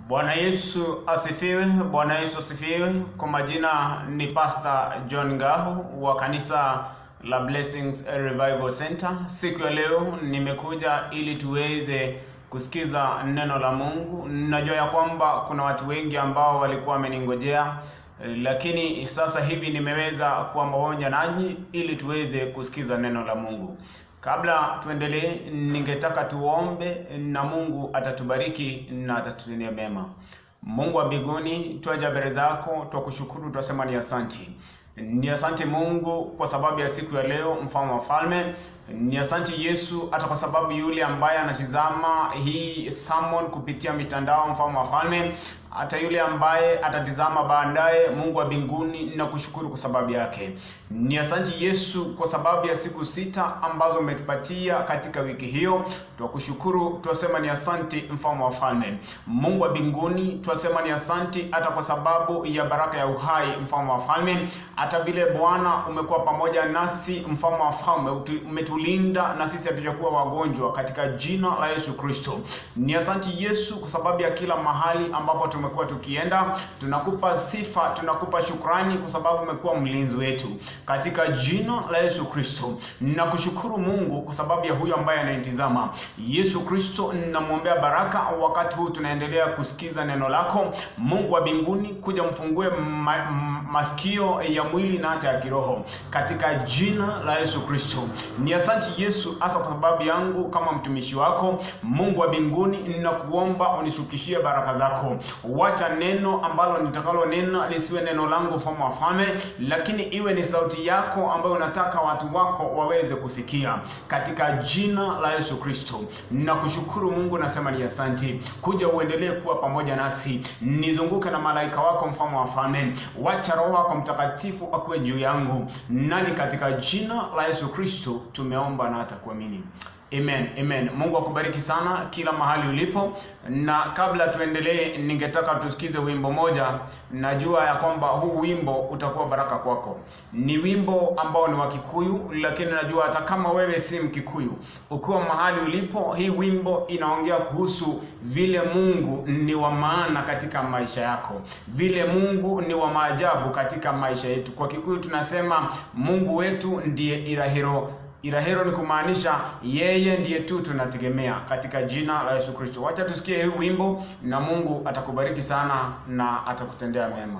Bwana Yesu asifiwe. Bwana Yesu asifiwe. Kwa majina ni Pastor John Ngahu wa kanisa la Blessings Revival Center. Siku ya leo nimekuja ili tuweze kusikiza neno la Mungu. Najua ya kwamba kuna watu wengi ambao walikuwa wameningojea, lakini sasa hivi nimeweza kuwa pamoja nanyi ili tuweze kusikiza neno la Mungu. Kabla tuendelee, ningetaka tuombe na Mungu atatubariki na atatutendea mema. Mungu wa mbinguni, twaja mbele zako, twakushukuru, twasema ni asante. Ni asante Mungu kwa sababu ya siku ya leo, mfalme wa falme. Ni asante Yesu hata kwa sababu yule ambaye anatizama hii sermon kupitia mitandao, mfalme wa falme, hata yule ambaye atatizama baadaye. Mungu wa mbinguni, ninakushukuru kwa sababu yake. Ni asante Yesu kwa sababu ya siku 6 ambazo umetupatia katika wiki hiyo. Twakushukuru, twasema ni asante mfalme wa falme. Mungu wa mbinguni, twasema ni asante hata kwa sababu ya baraka ya uhai, mfalme wa falme. Hata vile Bwana umekuwa pamoja nasi, mfalme wa falme, umetulinda na sisi hatujakuwa wagonjwa katika jina la Yesu Kristo. Ni asante Yesu kwa sababu ya kila mahali ambapo tumekuwa tukienda. Tunakupa sifa, tunakupa shukrani kwa sababu umekuwa mlinzi wetu katika jina la Yesu Kristo. Ninakushukuru Mungu kwa sababu ya huyo ambaye ananitazama. Yesu Kristo, ninamwombea baraka wakati huu tunaendelea kusikiza neno lako. Mungu wa mbinguni, kuja mfungue masikio ya mwili na hata ya kiroho katika jina la Yesu Kristo. Ni asante Yesu hasa kwa sababu yangu kama mtumishi wako. Mungu wa mbinguni, ninakuomba unishukishie baraka zako. Wacha neno ambalo nitakalo nena lisiwe neno langu mfalme wa falme, lakini iwe ni sauti yako ambayo unataka watu wako waweze kusikia katika jina la Yesu Kristo. Ninakushukuru Mungu, nasema ni asante. Kuja uendelee kuwa pamoja nasi, nizunguke na malaika wako mfalme wa falme. Wacha Roho wako Mtakatifu akuwe juu yangu, nani katika jina la Yesu Kristo tumeomba na hata kuamini. Amen, amen. Mungu akubariki sana kila mahali ulipo. Na kabla tuendelee, ningetaka tusikize wimbo moja. Najua ya kwamba huu wimbo utakuwa baraka kwako. Ni wimbo ambao ni wa Kikuyu, lakini najua hata kama wewe si Mkikuyu, ukiwa mahali ulipo, hii wimbo inaongea kuhusu vile Mungu ni wa maana katika maisha yako, vile Mungu ni wa maajabu katika maisha yetu. Kwa Kikuyu tunasema Mungu wetu ndiye Irahiro. Irahiro ni kumaanisha yeye ndiye tu tunategemea katika jina la Yesu Kristo. Wacha tusikie hii wimbo na Mungu atakubariki sana na atakutendea mema.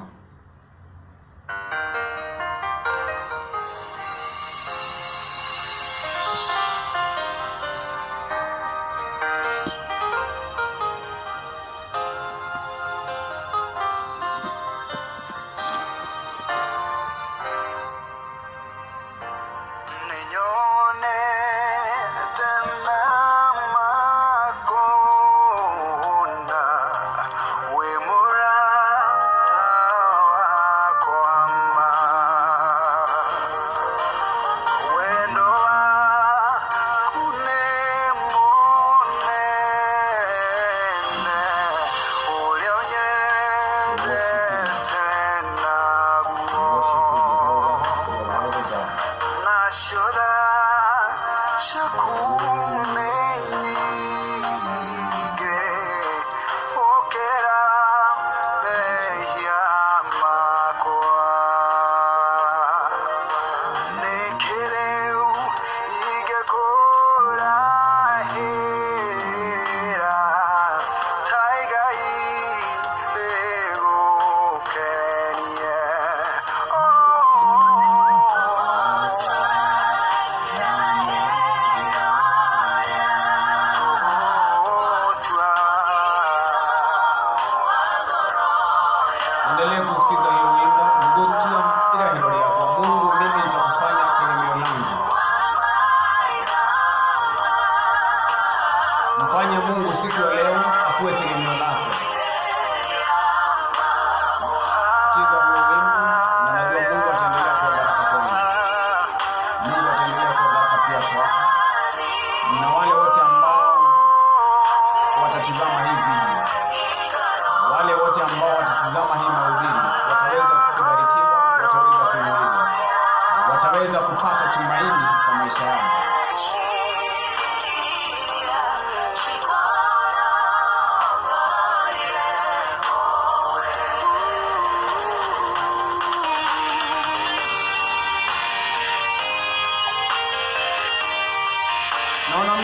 Mfanye Mungu siku ya leo akuwe tegemeo lako.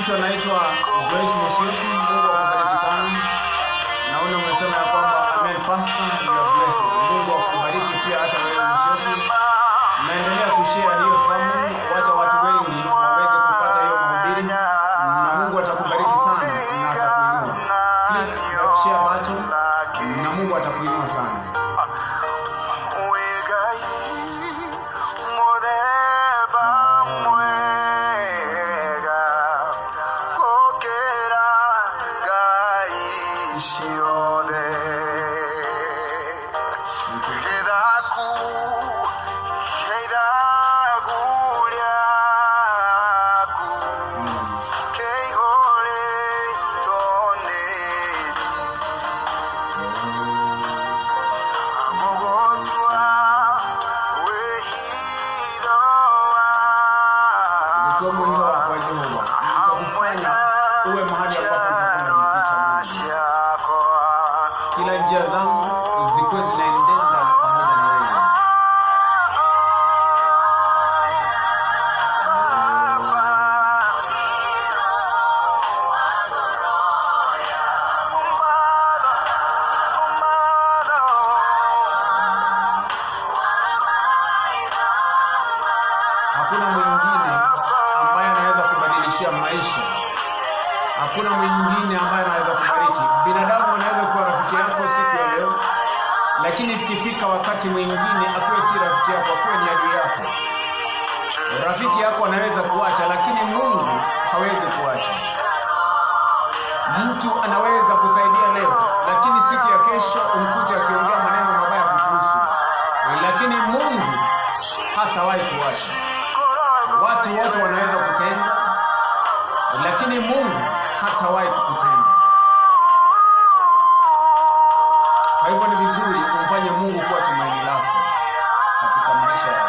mtu anaitwa Joyce Musyoki, Mungu akubariki sana. Naona umesema ya kwamba amen pastor, you are blessed. Mungu akubariki pia hata wewe Musyoki. Naendelea kushare hiyo sermon, wacha watu wengi waweze kupata hiyo mahubiri, na Mungu atakubariki sana na atakuinua. Click that share button na Mungu atakuinua sana. Kila njia zangu zikuwe zinaendana pamoja na wewe. Hakuna mwingine ambaye anaweza kubadilishia maisha. Hakuna mwingine ambaye anaweza kubariki. Binadamu anaweza kuwa rafiki yako siku ya leo, lakini ikifika wakati mwingine akuwe si rafiki yako, akuwe ni adui yako. Rafiki yako anaweza kuacha, lakini Mungu hawezi kuacha. Mtu anaweza kusaidia leo, lakini siku ya kesho umkute akiongea maneno mabaya kukuhusu. Lakini Mungu hatawahi kuacha. Watu wote wanaweza kutenda, lakini Mungu hatawahi kukutenda. Kwa hivyo ni vizuri kumfanye Mungu kuwa tumaini lako katika maisha yako.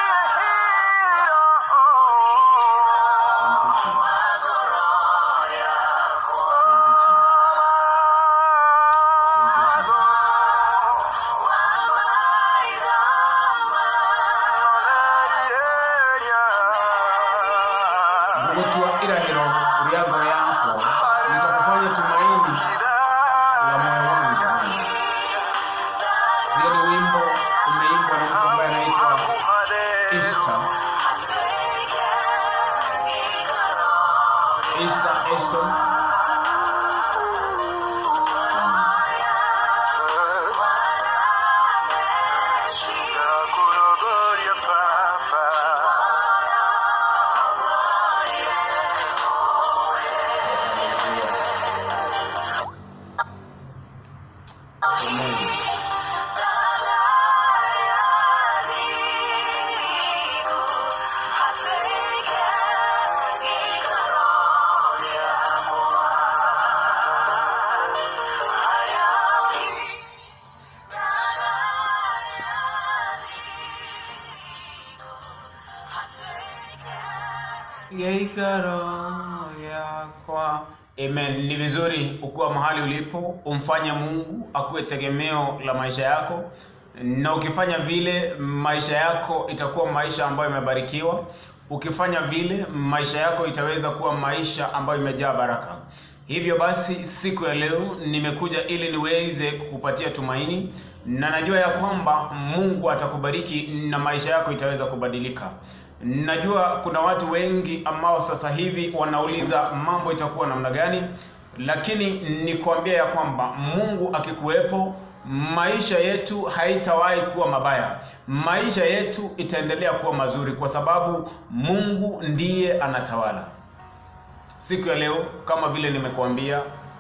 Amen. Ni vizuri ukuwa mahali ulipo, umfanye Mungu akuwe tegemeo la maisha yako. Na ukifanya vile, maisha yako itakuwa maisha ambayo imebarikiwa. Ukifanya vile, maisha yako itaweza kuwa maisha ambayo imejaa baraka. Hivyo basi siku ya leo nimekuja ili niweze kukupatia tumaini, na najua ya kwamba Mungu atakubariki na maisha yako itaweza kubadilika. Najua kuna watu wengi ambao sasa hivi wanauliza mambo itakuwa namna gani, lakini nikwambia ya kwamba Mungu akikuwepo, maisha yetu haitawahi kuwa mabaya. Maisha yetu itaendelea kuwa mazuri kwa sababu Mungu ndiye anatawala. Siku ya leo kama vile nimekuambia,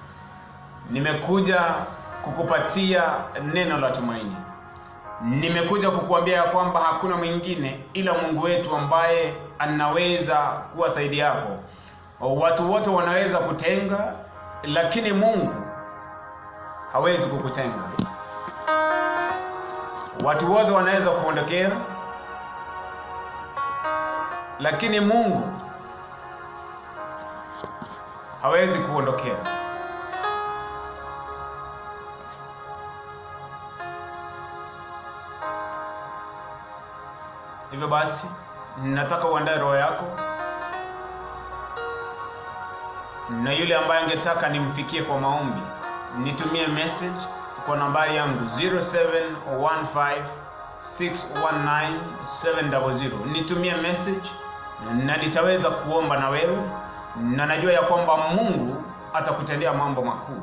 nimekuja kukupatia neno la tumaini. Nimekuja kukuambia ya kwamba hakuna mwingine ila Mungu wetu ambaye anaweza kuwa saidi yako. Watu wote wanaweza kutenga, lakini Mungu hawezi kukutenga. Watu wote wanaweza kuondokea, lakini Mungu hawezi kuondokea. Hivyo basi nataka uandae roho yako, na yule ambaye angetaka nimfikie kwa maombi, nitumie message kwa nambari yangu 0715619700. Nitumie message na nitaweza kuomba na wewe, na najua ya kwamba Mungu atakutendea mambo makuu.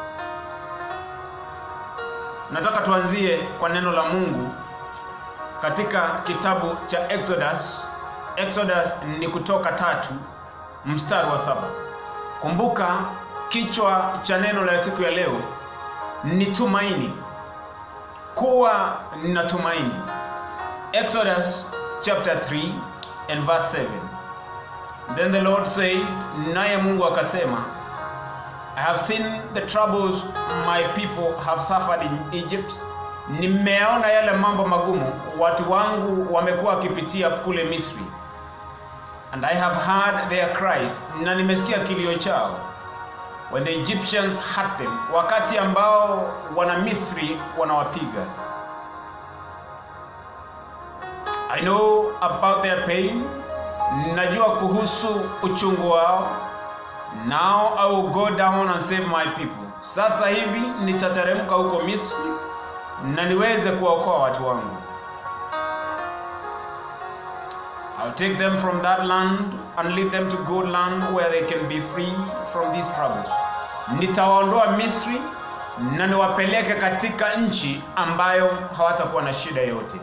Nataka tuanzie kwa neno la Mungu katika kitabu cha Exodus. Exodus ni Kutoka 3 mstari wa 7. Kumbuka kichwa cha neno la siku ya leo ni tumaini. Kuwa na tumaini. Exodus chapter 3 and verse 7. Then the Lord said, naye Mungu akasema, I have seen the troubles my people have suffered in Egypt. Nimeona yale mambo magumu watu wangu wamekuwa wakipitia kule Misri. And I have heard their cries, na nimesikia kilio chao. When the Egyptians hurt them, wakati ambao wana Misri wanawapiga. I know about their pain, najua kuhusu uchungu wao. Now I will go down and save my people. Sasa hivi nitateremka huko Misri na niweze kuokoa watu wangu. I'll take them from that land and lead them to good land where they can be free from these troubles. Nitawaondoa Misri na niwapeleke katika nchi ambayo hawatakuwa na shida yote.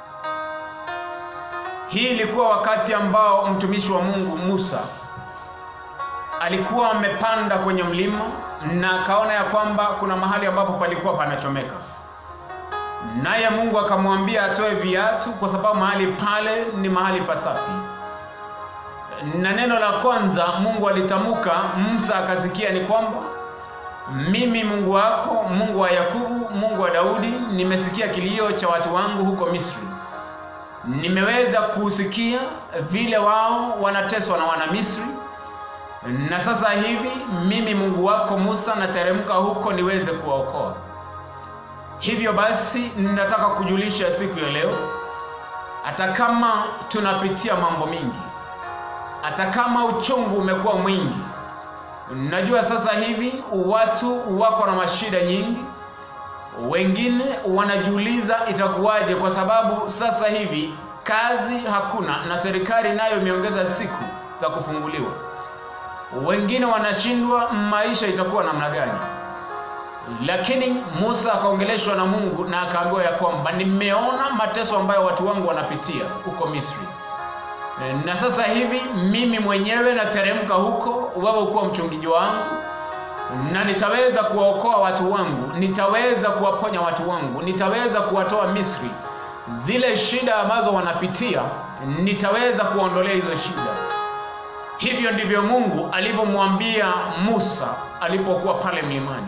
Hii ilikuwa wakati ambao mtumishi wa Mungu Musa alikuwa amepanda kwenye mlima na akaona ya kwamba kuna mahali ambapo palikuwa panachomeka. Naye Mungu akamwambia atoe viatu kwa sababu mahali pale ni mahali pasafi. Na neno la kwanza Mungu alitamuka, Musa akasikia ni kwamba, mimi Mungu wako, Mungu wa Yakobo, Mungu wa Daudi, nimesikia kilio cha watu wangu huko Misri. Nimeweza kusikia vile wao wanateswa na wana Misri. Na sasa hivi mimi Mungu wako Musa nateremka huko niweze kuwaokoa. Hivyo basi nataka kujulisha siku ya leo, hata kama tunapitia mambo mingi, hata kama uchungu umekuwa mwingi, najua sasa hivi watu wako na mashida nyingi. Wengine wanajiuliza itakuwaje, kwa sababu sasa hivi kazi hakuna na serikali nayo imeongeza siku za kufunguliwa. Wengine wanashindwa maisha itakuwa namna gani. Lakini Musa akaongeleshwa na Mungu na akaambiwa ya kwamba nimeona mateso ambayo watu wangu wanapitia huko Misri. Na sasa hivi mimi mwenyewe nateremka huko, wewe ukuwa mchungaji wangu, na nitaweza kuwaokoa watu wangu, nitaweza kuwaponya watu wangu, nitaweza kuwatoa Misri. Zile shida ambazo wanapitia nitaweza kuondolea hizo shida. Hivyo ndivyo Mungu alivyomwambia Musa alipokuwa pale mlimani.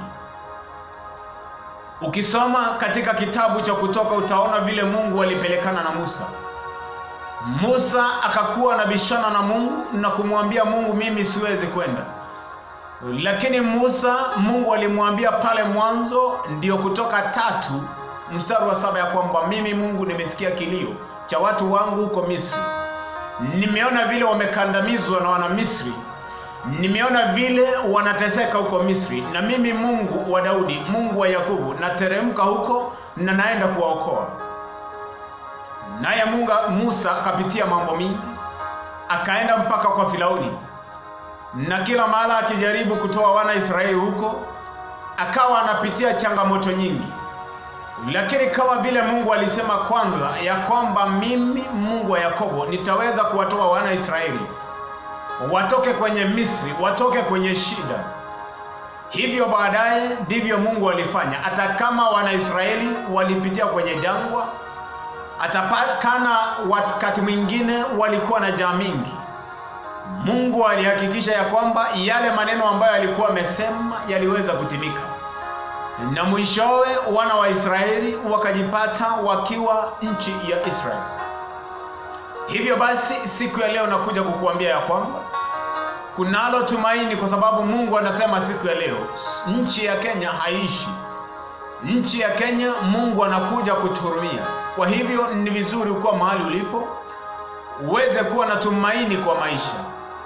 Ukisoma katika kitabu cha Kutoka utaona vile Mungu alipelekana na Musa. Musa akakuwa na bishana na Mungu na kumwambia Mungu, mimi siwezi kwenda. Lakini Mungu alimwambia pale mwanzo, ndio Kutoka 3 mstari wa 7, ya kwamba mimi Mungu nimesikia kilio cha watu wangu huko Misri. Nimeona vile wamekandamizwa na wana Misri. Nimeona vile wanateseka huko Misri, na mimi Mungu wa Daudi, Mungu wa Yakobo, nateremka huko na naenda kuwaokoa. Naye Musa akapitia mambo mingi, akaenda mpaka kwa Firauni. Na kila mara akijaribu kutoa wana Israeli huko, akawa anapitia changamoto nyingi. Lakini kama vile Mungu alisema kwanza ya kwamba mimi Mungu wa Yakobo nitaweza kuwatoa wana Israeli watoke kwenye Misri, watoke kwenye shida. Hivyo baadaye ndivyo Mungu alifanya. Hata kama wana Israeli walipitia kwenye jangwa, atapakana wakati mwingine walikuwa na njaa mingi, Mungu alihakikisha ya kwamba yale maneno ambayo alikuwa amesema yaliweza kutimika. Na mwishowe wana wa Israeli wakajipata wakiwa nchi ya Israeli. Hivyo basi siku ya leo nakuja kukuambia ya kwamba kunalo tumaini, kwa sababu Mungu anasema siku ya leo nchi ya Kenya haishi. Nchi ya Kenya Mungu anakuja kutuhurumia. Kwa hivyo ni vizuri kuwa mahali ulipo uweze kuwa na tumaini kwa maisha.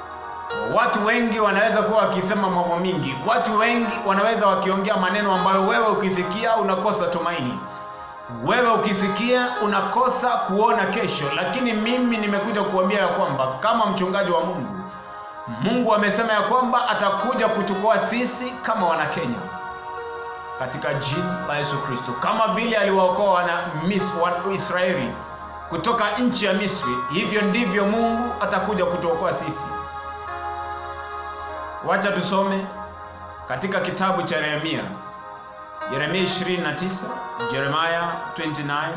Watu wengi wanaweza kuwa wakisema mambo mingi. Watu wengi wanaweza wakiongea maneno ambayo wewe ukisikia unakosa tumaini. Wewe ukisikia unakosa kuona kesho. Lakini mimi nimekuja kuambia ya kwamba kama mchungaji wa Mungu, Mungu amesema ya kwamba atakuja kutukoa sisi kama wana Kenya, katika jina la Yesu Kristo. Kama vile aliwaokoa wana Israeli kutoka nchi ya Misri, hivyo ndivyo Mungu atakuja kutuokoa sisi. Wacha tusome katika kitabu cha Yeremia 29, Jeremiah 29,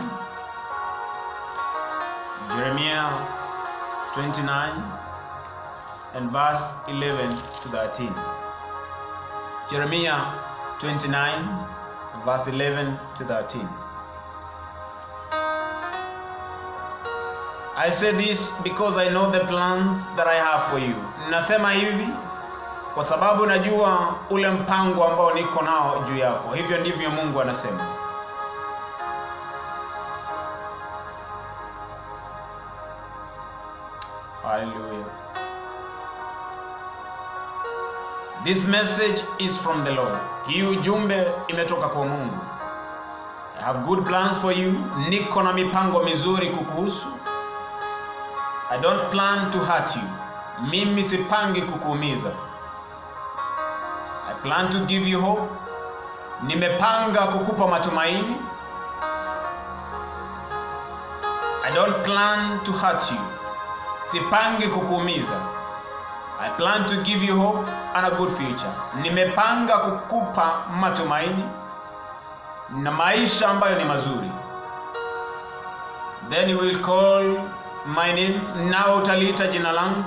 Jeremiah 29 and verse 11 to 13. Jeremiah 29 verse 11 to 13. I say this because I know the plans that I have for you. Nasema hivi kwa sababu najua ule mpango ambao niko nao juu yako. Hivyo ndivyo Mungu anasema. Hallelujah. This message is from the Lord. Hii ujumbe imetoka kwa Mungu. I have good plans for you. Niko na mipango mizuri kukuhusu. I don't plan to hurt you. Mimi sipangi kukuumiza. I plan to give you hope. Nimepanga kukupa matumaini. I don't plan to hurt you. Sipangi kukuumiza. I plan to give you hope and a good future. Nimepanga kukupa matumaini na maisha ambayo ni mazuri. Then you will call my name. Na utaliita jina langu.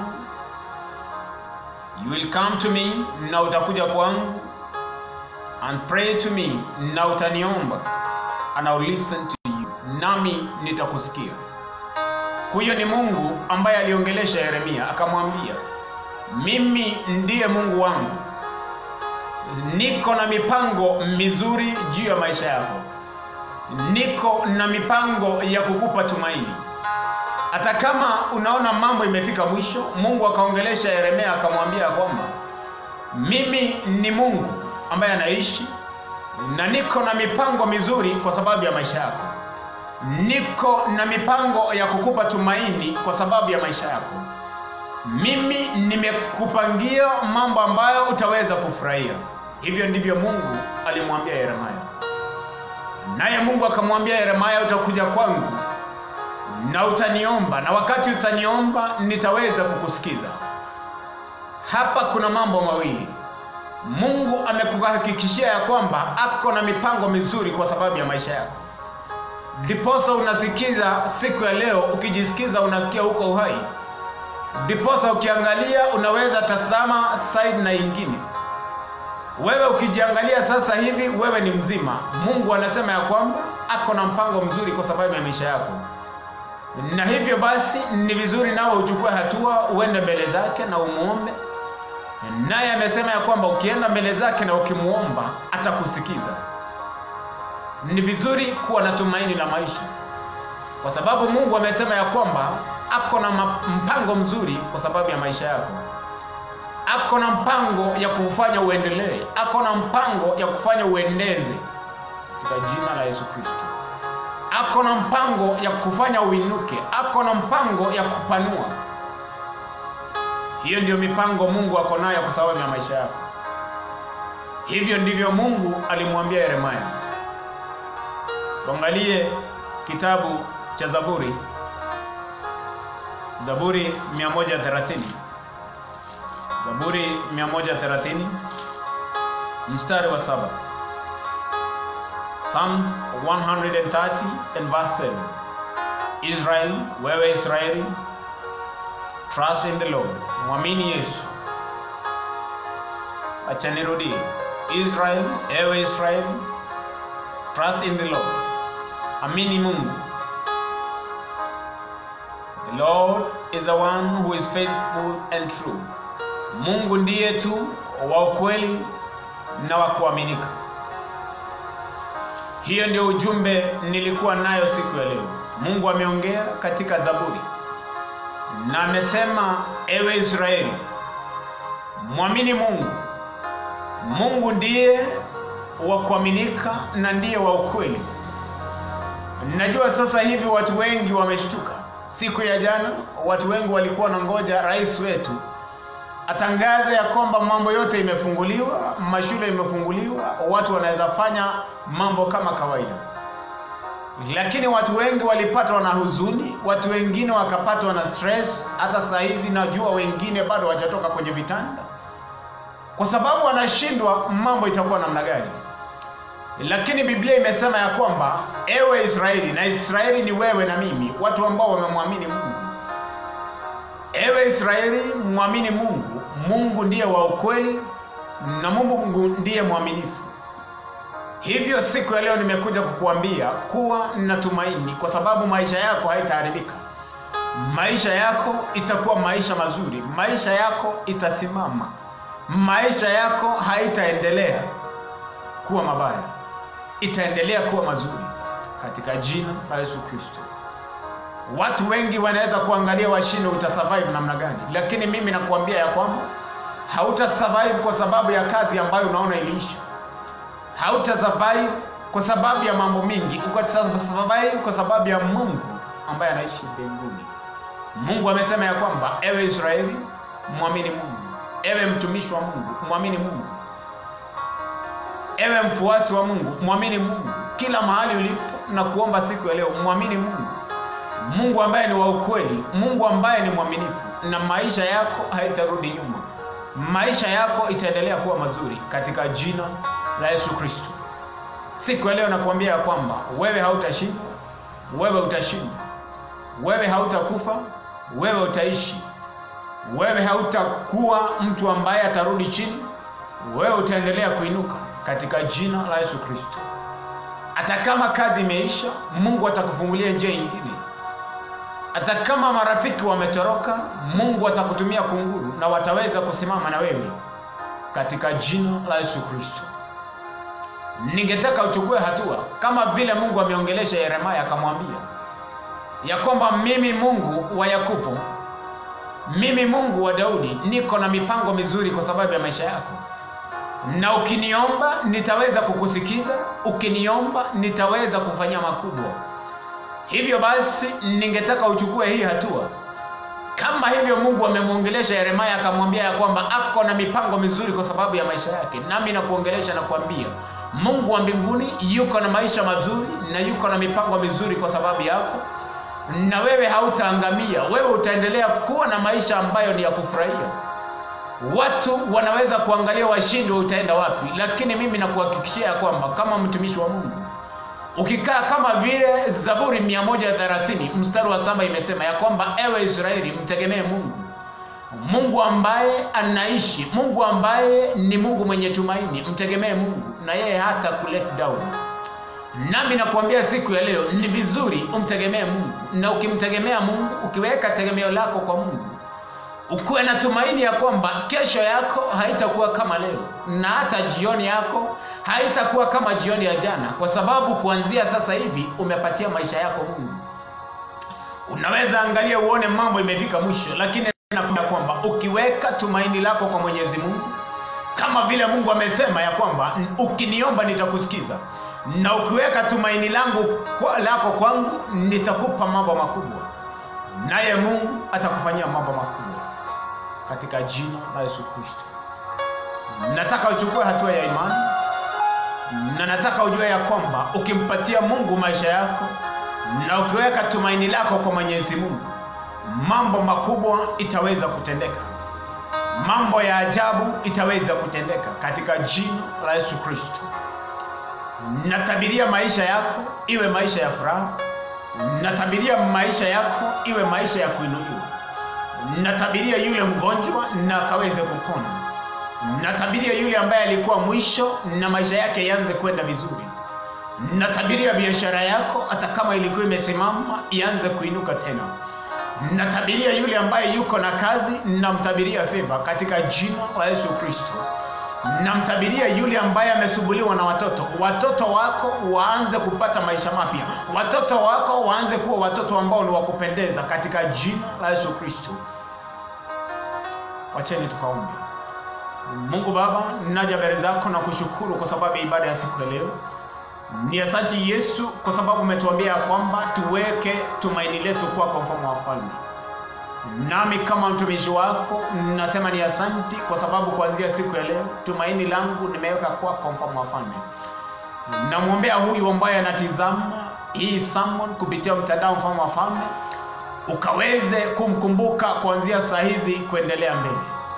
You will come to me. Na utakuja kwangu. And pray to me. Na utaniomba. And I will listen to you. Nami nitakusikia. Huyo ni Mungu ambaye aliongelesha Yeremia akamwambia, mimi ndiye Mungu wangu. Niko na mipango mizuri juu ya maisha yako. Niko na mipango ya kukupa tumaini. Hata kama unaona mambo imefika mwisho, Mungu akaongelesha Yeremia akamwambia kwamba mimi ni Mungu ambaye anaishi na niko na mipango mizuri kwa sababu ya maisha yako. Niko na mipango ya kukupa tumaini kwa sababu ya maisha yako. Mimi nimekupangia mambo ambayo utaweza kufurahia. Hivyo ndivyo Mungu alimwambia Yeremia. Naye Mungu akamwambia Yeremia, utakuja kwangu na utaniomba, na wakati utaniomba nitaweza kukusikiza. Hapa kuna mambo mawili. Mungu amekuhakikishia ya kwamba ako na mipango mizuri kwa sababu ya maisha yako. Ndiposa unasikiza siku ya leo, ukijisikiza unasikia uko uhai. Ndiposa ukiangalia unaweza tazama side na ingine. Wewe ukijiangalia sasa hivi wewe ni mzima. Mungu anasema ya kwamba ako na mpango mzuri kwa sababu ya maisha yako. Na hivyo basi ni vizuri nawe uchukue hatua, uende mbele zake na umuombe. Naye amesema ya kwamba ukienda mbele zake na ukimuomba atakusikiza. Ni vizuri kuwa na tumaini la maisha, kwa sababu Mungu amesema ya kwamba ako na mpango mzuri kwa sababu ya maisha yako. Ako na mpango ya kufanya uendelee. Ako na mpango ya kufanya uendeze katika jina la Yesu Kristo. Ako na mpango ya kufanya uinuke. Ako na mpango ya kupanua. Hiyo ndio mipango Mungu ako nayo kwa sababu ya maisha yako. Hivyo ndivyo Mungu alimwambia Yeremia. Tuangalie kitabu cha Zaburi. Zaburi 130. Zaburi 130 mstari wa 7. Psalms 130 and verse 7. Israel, wewe Israeli, trust in the Lord. Mwamini Yesu. Acha nirudie. Israel, ewe Israeli, trust in the Lord. Amini Mungu. The Lord is the one who is faithful and true. Mungu ndiye tu wa ukweli na wa kuaminika. Hiyo ndio ujumbe nilikuwa nayo siku ya leo. Mungu ameongea katika Zaburi na amesema, ewe Israeli, Mwamini Mungu. Mungu ndiye wa kuaminika na ndiye wa ukweli. Najua sasa hivi watu wengi wameshtuka. Siku ya jana watu wengi walikuwa wanangoja rais wetu atangaze ya kwamba mambo yote imefunguliwa, mashule imefunguliwa, watu wanaweza fanya mambo kama kawaida. Lakini watu wengi walipatwa na huzuni, watu wengine wakapatwa na stress. Hata saa hizi najua wengine bado hawajatoka kwenye vitanda, kwa sababu wanashindwa mambo itakuwa namna gani. Lakini Biblia imesema ya kwamba ewe Israeli, na Israeli ni wewe na mimi, watu ambao wamemwamini Mungu. Ewe Israeli, muamini Mungu. Mungu ndiye wa ukweli na Mungu ndiye mwaminifu. Hivyo siku ya leo nimekuja kukuambia kuwa na tumaini, kwa sababu maisha yako haitaharibika. Maisha yako itakuwa maisha mazuri, maisha yako itasimama, maisha yako haitaendelea kuwa mabaya, itaendelea kuwa mazuri katika jina la Yesu Kristo. Watu wengi wanaweza kuangalia washinde utasurvive namna gani, lakini mimi nakuambia ya kwamba hautasurvive kwa sababu ya kazi ambayo unaona iliisha. Hautasurvive kwa sababu ya mambo mingi, utasurvive kwa sababu ya Mungu ambaye anaishi mbinguni. Mungu amesema ya kwamba ewe Israeli, muamini Mungu. Ewe mtumishi wa Mungu, muamini Mungu. Ewe mfuasi wa Mungu, muamini Mungu. Kila mahali ulipo na kuomba siku ya leo, muamini Mungu. Mungu ambaye ni wa ukweli, Mungu ambaye ni mwaminifu, na maisha yako haitarudi nyuma. Maisha yako itaendelea kuwa mazuri katika jina la Yesu Kristo. Siku ya leo nakuambia ya kwamba wewe hautashinda, wewe utashinda. Wewe hautakufa, wewe utaishi. Wewe hautakuwa mtu ambaye atarudi chini, wewe utaendelea kuinuka katika jina la Yesu Kristo. Hata kama kazi imeisha, Mungu atakufungulia njia nyingine. Hata kama marafiki wametoroka, Mungu atakutumia kunguru na wataweza kusimama na wewe katika jina la Yesu Kristo. Ningetaka uchukue hatua kama vile Mungu ameongelesha Yeremia, akamwambia ya kwamba mimi Mungu wa Yakobo, mimi Mungu wa Daudi, niko na mipango mizuri kwa sababu ya maisha yako. Na ukiniomba nitaweza kukusikiza, ukiniomba nitaweza kufanya makubwa. Hivyo basi ningetaka uchukue hii hatua. Kama hivyo Mungu amemuongelesha Yeremia akamwambia ya kwamba ako na mipango mizuri kwa sababu ya maisha yake, nami nakuongelesha na kuambia Mungu wa mbinguni yuko na maisha mazuri na yuko na mipango mizuri kwa sababu yako. Na wewe hautaangamia, wewe utaendelea kuwa na maisha ambayo ni ya kufurahia. Watu wanaweza kuangalia washindwe utaenda wapi, lakini mimi nakuhakikishia kwamba kama mtumishi wa Mungu, ukikaa kama vile Zaburi 130 mstari wa 7 imesema ya kwamba ewe Israeli, mtegemee Mungu. Mungu ambaye anaishi, Mungu ambaye ni Mungu mwenye tumaini, mtegemee Mungu na yeye hata kulet down. Nami nakuambia siku ya leo ni vizuri umtegemee Mungu, na ukimtegemea Mungu, ukiweka tegemeo lako kwa Mungu, ukuwe na tumaini ya kwamba kesho yako haitakuwa kama leo, na hata jioni yako haitakuwa kama jioni ya jana, kwa sababu kuanzia sasa hivi umepatia maisha yako Mungu. Unaweza angalia uone mambo imefika mwisho, lakini nakwambia kwamba ukiweka tumaini lako kwa Mwenyezi Mungu, kama vile Mungu amesema ya kwamba ukiniomba nitakusikiza, na ukiweka tumaini lako kwangu nitakupa mambo makubwa, naye Mungu atakufanyia mambo makubwa katika jina la Yesu Kristo. Nataka uchukue hatua ya imani, na nataka ujue ya kwamba ukimpatia Mungu maisha yako na ukiweka tumaini lako kwa Mwenyezi Mungu, mambo makubwa itaweza kutendeka, mambo ya ajabu itaweza kutendeka katika jina la Yesu Kristo. Natabiria maisha yako iwe maisha ya furaha. Natabiria maisha yako iwe maisha ya kuinuliwa. Natabiria yule mgonjwa na kaweze kupona. Natabiria yule ambaye alikuwa mwisho na maisha yake yaanze kwenda vizuri. Natabiria biashara yako hata kama ilikuwa imesimama ianze kuinuka tena. Natabiria yule ambaye yuko na kazi, namtabiria favor katika jina la Yesu Kristo. Namtabiria yule ambaye amesumbuliwa na watoto wako waanze kupata maisha mapya. Watoto wako waanze kuwa watoto ambao ni wakupendeza katika jina la Yesu Kristo. Wacheni tukaombe. Mungu Baba, ninaja mbele zako na kushukuru kwa sababu ya ibada ya siku ya leo. Ni asante Yesu kwa sababu umetuambia kwamba tuweke tumaini letu kwako, mfalme wa falme. Nami kama mtumishi wako nasema ni asante kwa sababu kuanzia siku ya leo tumaini langu nimeweka kwako, mfalme wa falme. Namuombea huyu ambaye anatizama hii sermon kupitia mtandao, mfalme wa falme, ukaweze kumkumbuka kuanzia saa hizi kuendelea mbele.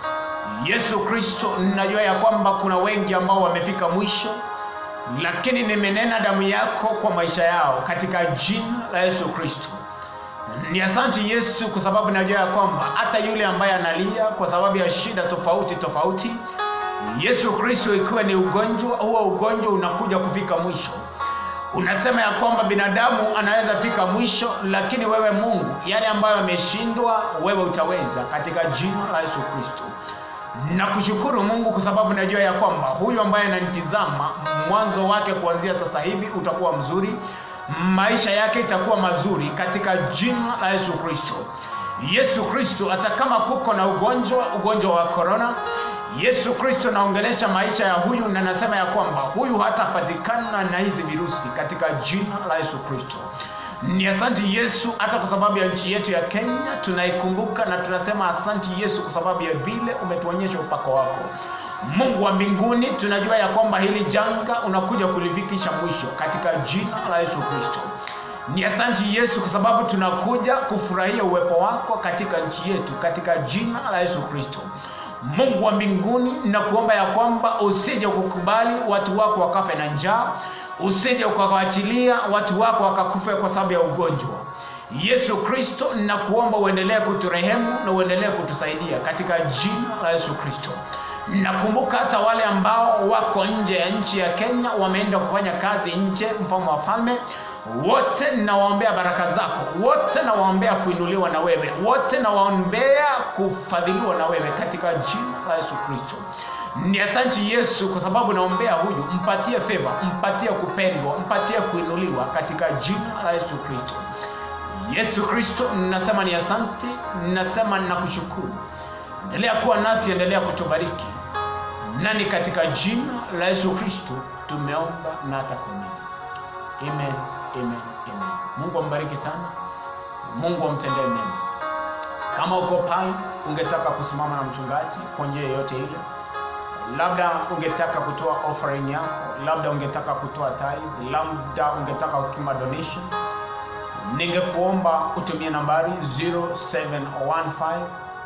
Yesu Kristo, ninajua ya kwamba kuna wengi ambao wamefika mwisho, lakini nimenena damu yako kwa maisha yao katika jina la Yesu Kristo. Ni asante Yesu kwa sababu najua ya kwamba hata yule ambaye analia kwa sababu ya shida tofauti, Yesu Kristo, ikiwa ni ugonjwa, huo ugonjwa unakuja kufika mwisho. Unasema ya kwamba binadamu anaweza fika mwisho, lakini wewe Mungu, yale ambayo ameshindwa wewe utaweza, katika jina la Yesu Kristo. Nakushukuru Mungu kwa sababu najua ya kwamba huyu ambaye ananitizama, mwanzo wake kuanzia sasa hivi utakuwa mzuri, maisha yake itakuwa mazuri katika jina la Yesu Kristo. Yesu Kristo, hata kama kuko na ugonjwa wa corona, Yesu Kristo, naongelesha maisha ya huyu na nasema ya kwamba huyu hatapatikana na hizi virusi katika jina la Yesu Kristo. Ni asante Yesu hata kwa sababu ya nchi yetu ya Kenya, tunaikumbuka na tunasema asante Yesu kwa sababu ya vile umetuonyesha upako wako. Mungu wa mbinguni, tunajua ya kwamba hili janga unakuja kulifikisha mwisho katika jina la Yesu Kristo. Ni asante Yesu kwa sababu tunakuja kufurahia uwepo wako katika nchi yetu katika jina la Yesu Kristo. Mungu wa mbinguni, nakuomba ya kwamba usije kukubali watu wako wakafe na njaa, usije ukawaachilia watu wako wakakufa kwa sababu ya ugonjwa. Yesu Kristo, nakuomba uendelee kuturehemu na uendelee kutusaidia katika jina la Yesu Kristo. Nakumbuka hata wale ambao wako nje ya nchi ya Kenya, wameenda kufanya kazi nje, mfalme wa falme, wote nawaombea baraka zako, wote nawaombea kuinuliwa na wewe, wote nawaombea kufadhiliwa na wewe katika jina la Yesu Kristo. Ni asante Yesu kwa sababu naombea huyu, mpatie favor, mpatie kupendwa, mpatie kuinuliwa katika jina la Yesu Kristo. Yesu Kristo, nasema ni asante, nasema nakushukuru. Endelea kuwa nasi, endelea kutubariki. Nani katika jina la Yesu Kristo tumeomba na atakuamini. Amen, amen, amen. Mungu ambariki sana. Mungu amtendee mema. Kama uko pale ungetaka kusimama na mchungaji kwa njia yoyote ile, labda ungetaka kutoa offering yako, labda ungetaka kutoa tithe, labda ungetaka kutuma donation, ningekuomba utumie nambari 0715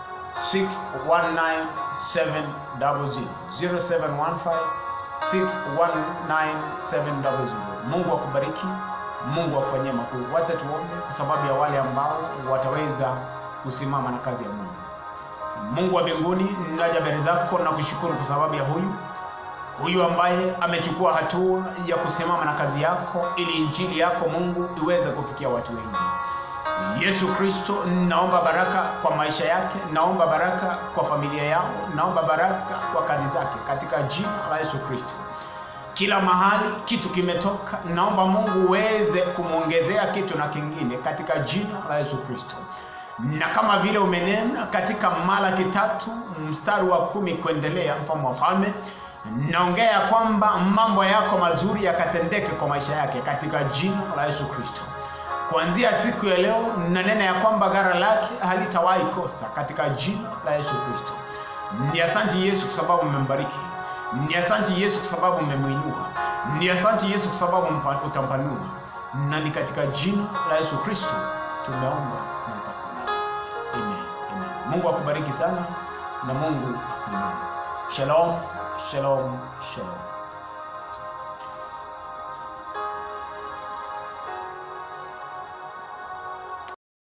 619 700 0715 619 700. Mungu akubariki, Mungu akufanyie makuu. Wacha tuombe kwa sababu ya wale ambao wataweza kusimama na kazi ya Mungu. Mungu wa mbinguni, ninaja mbele zako na kushukuru kwa sababu ya huyu ambaye amechukua hatua ya kusimama na kazi yako ili injili yako Mungu iweze kufikia watu wengi. Yesu Kristo, naomba baraka kwa maisha yake, naomba baraka kwa familia yao, naomba baraka kwa kazi zake katika jina la Yesu Kristo. Kila mahali kitu kimetoka, naomba Mungu uweze kumuongezea kitu na kingine katika jina la Yesu Kristo. Na kama vile umenena katika Malaki 3 mstari wa 10 kuendelea, mfalme wa falme, naongea kwamba mambo yako mazuri yakatendeke kwa maisha yake katika jina la Yesu Kristo. Kuanzia siku ya leo nanena ya kwamba gara lake halitawahi kosa katika jina la Yesu Kristo. Ni asante Yesu kwa sababu umembariki. Ni asante Yesu kwa sababu umemuinua. Ni asante Yesu kwa sababu utampanua. Na ni katika jina la Yesu Kristo tumeomba na atakuamini. Amen, amen. Mungu akubariki sana na Mungu akuinue. Shalom, shalom, shalom.